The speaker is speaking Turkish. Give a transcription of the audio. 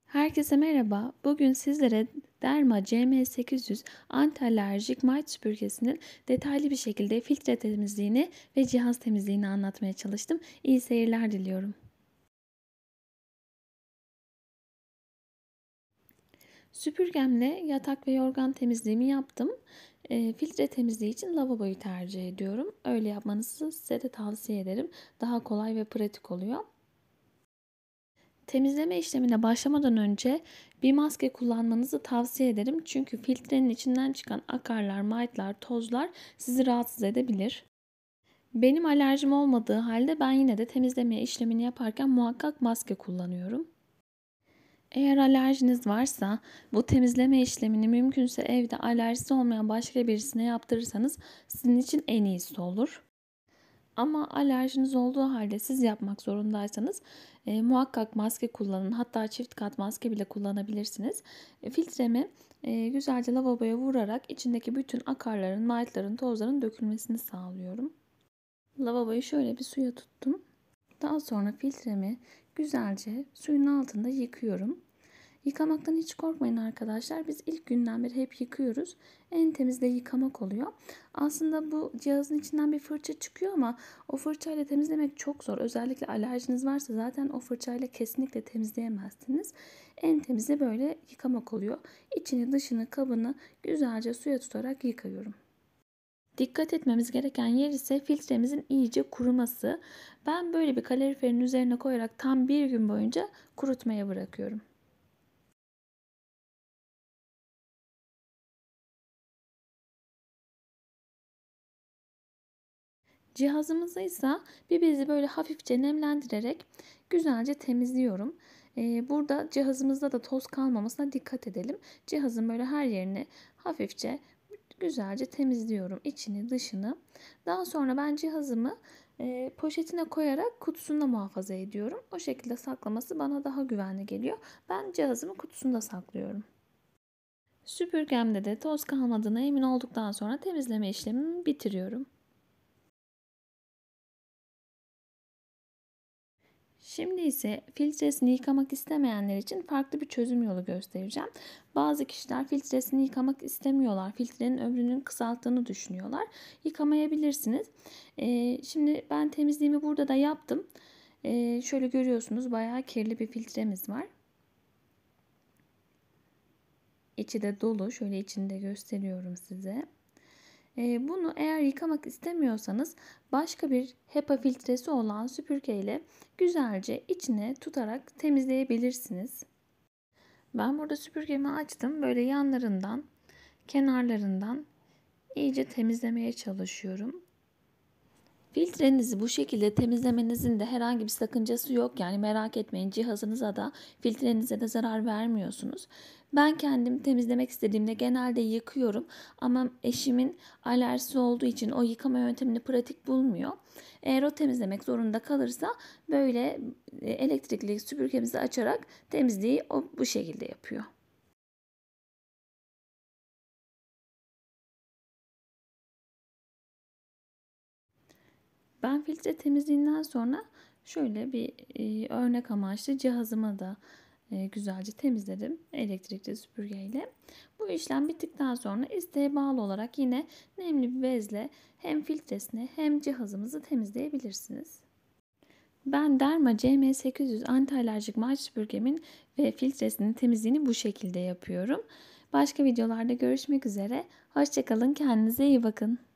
Herkese merhaba. Bugün sizlere Derma CM800 anti-alerjik maç süpürgesinin detaylı bir şekilde filtre temizliğini ve cihaz temizliğini anlatmaya çalıştım. İyi seyirler diliyorum. Süpürgemle yatak ve yorgan temizliğimi yaptım. Filtre temizliği için lavaboyu tercih ediyorum. Öyle yapmanızı size de tavsiye ederim. Daha kolay ve pratik oluyor. Temizleme işlemine başlamadan önce bir maske kullanmanızı tavsiye ederim. Çünkü filtrenin içinden çıkan akarlar, maytlar, tozlar sizi rahatsız edebilir. Benim alerjim olmadığı halde ben yine de temizleme işlemini yaparken muhakkak maske kullanıyorum. Eğer alerjiniz varsa bu temizleme işlemini mümkünse evde alerjisi olmayan başka birisine yaptırırsanız sizin için en iyisi olur. Ama alerjiniz olduğu halde siz yapmak zorundaysanız muhakkak maske kullanın. Hatta çift kat maske bile kullanabilirsiniz. Filtremi güzelce lavaboya vurarak içindeki bütün akarların, maytların, tozların dökülmesini sağlıyorum. Lavaboyu şöyle bir suya tuttum. Daha sonra filtremi güzelce suyun altında yıkıyorum. Yıkamaktan hiç korkmayın arkadaşlar. Biz ilk günden beri hep yıkıyoruz. En temiz de yıkamak oluyor. Aslında bu cihazın içinden bir fırça çıkıyor ama o fırçayla temizlemek çok zor. Özellikle alerjiniz varsa zaten o fırçayla kesinlikle temizleyemezsiniz. En temizi böyle yıkamak oluyor. İçini, dışını, kabını güzelce suya tutarak yıkıyorum. Dikkat etmemiz gereken yer ise filtremizin iyice kuruması. Ben böyle bir kaloriferin üzerine koyarak tam bir gün boyunca kurutmaya bırakıyorum. Cihazımızı ise bir bezi böyle hafifçe nemlendirerek güzelce temizliyorum. Burada cihazımızda da toz kalmamasına dikkat edelim. Cihazın böyle her yerini hafifçe güzelce temizliyorum. İçini dışını. Daha sonra ben cihazımı poşetine koyarak kutusunda muhafaza ediyorum. O şekilde saklaması bana daha güvenli geliyor. Ben cihazımı kutusunda saklıyorum. Süpürgemde de toz kalmadığına emin olduktan sonra temizleme işlemimi bitiriyorum. Şimdi ise filtresini yıkamak istemeyenler için farklı bir çözüm yolu göstereceğim. Bazı kişiler filtresini yıkamak istemiyorlar. Filtrenin ömrünün kısalttığını düşünüyorlar. Yıkamayabilirsiniz. Şimdi ben temizliğimi burada da yaptım. Şöyle görüyorsunuz bayağı kirli bir filtremiz var. İçi de dolu. Şöyle içini de gösteriyorum size. Bunu eğer yıkamak istemiyorsanız başka bir HEPA filtresi olan süpürge ile güzelce içine tutarak temizleyebilirsiniz. Ben burada süpürgemi açtım. Böyle yanlarından, kenarlarından iyice temizlemeye çalışıyorum. Filtrenizi bu şekilde temizlemenizin de herhangi bir sakıncası yok. Yani merak etmeyin, cihazınıza da filtrenize de zarar vermiyorsunuz. Ben kendim temizlemek istediğimde genelde yıkıyorum. Ama eşimin alerjisi olduğu için o yıkama yöntemini pratik bulmuyor. Eğer o temizlemek zorunda kalırsa böyle elektrikli süpürgemizi açarak temizliği o bu şekilde yapıyor. Ben filtre temizliğinden sonra şöyle bir örnek amaçlı cihazımı da güzelce temizledim elektrikli süpürgeyle. Bu işlem bittikten sonra isteğe bağlı olarak yine nemli bir bezle hem filtresini hem cihazımızı temizleyebilirsiniz. Ben Derma CM800 anti-alerjik maç süpürgemin ve filtresinin temizliğini bu şekilde yapıyorum. Başka videolarda görüşmek üzere. Hoşça kalın, kendinize iyi bakın.